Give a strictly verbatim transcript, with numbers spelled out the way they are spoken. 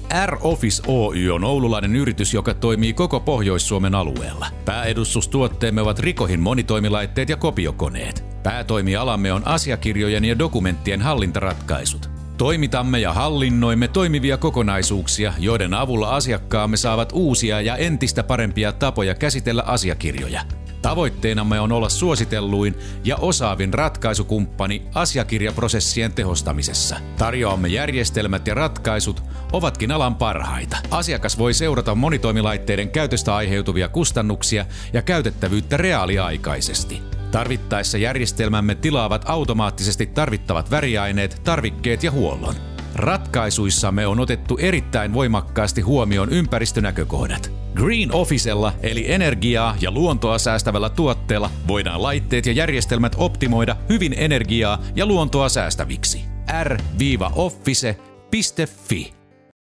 R-Office Oy on oululainen yritys, joka toimii koko Pohjois-Suomen alueella. Pääedustustuotteemme ovat Ricohin monitoimilaitteet ja kopiokoneet. Päätoimialamme on asiakirjojen ja dokumenttien hallintaratkaisut. Toimitamme ja hallinnoimme toimivia kokonaisuuksia, joiden avulla asiakkaamme saavat uusia ja entistä parempia tapoja käsitellä asiakirjoja. Tavoitteenamme on olla suositelluin ja osaavin ratkaisukumppani asiakirjaprosessien tehostamisessa. Tarjoamme järjestelmät ja ratkaisut ovatkin alan parhaita. Asiakas voi seurata monitoimilaitteiden käytöstä aiheutuvia kustannuksia ja käytettävyyttä reaaliaikaisesti. Tarvittaessa järjestelmämme tilaavat automaattisesti tarvittavat väriaineet, tarvikkeet ja huollon. Ratkaisuissamme on otettu erittäin voimakkaasti huomioon ympäristönäkökohdat. Green Officella eli energiaa ja luontoa säästävällä tuotteella voidaan laitteet ja järjestelmät optimoida hyvin energiaa ja luontoa säästäviksi. r office piste fi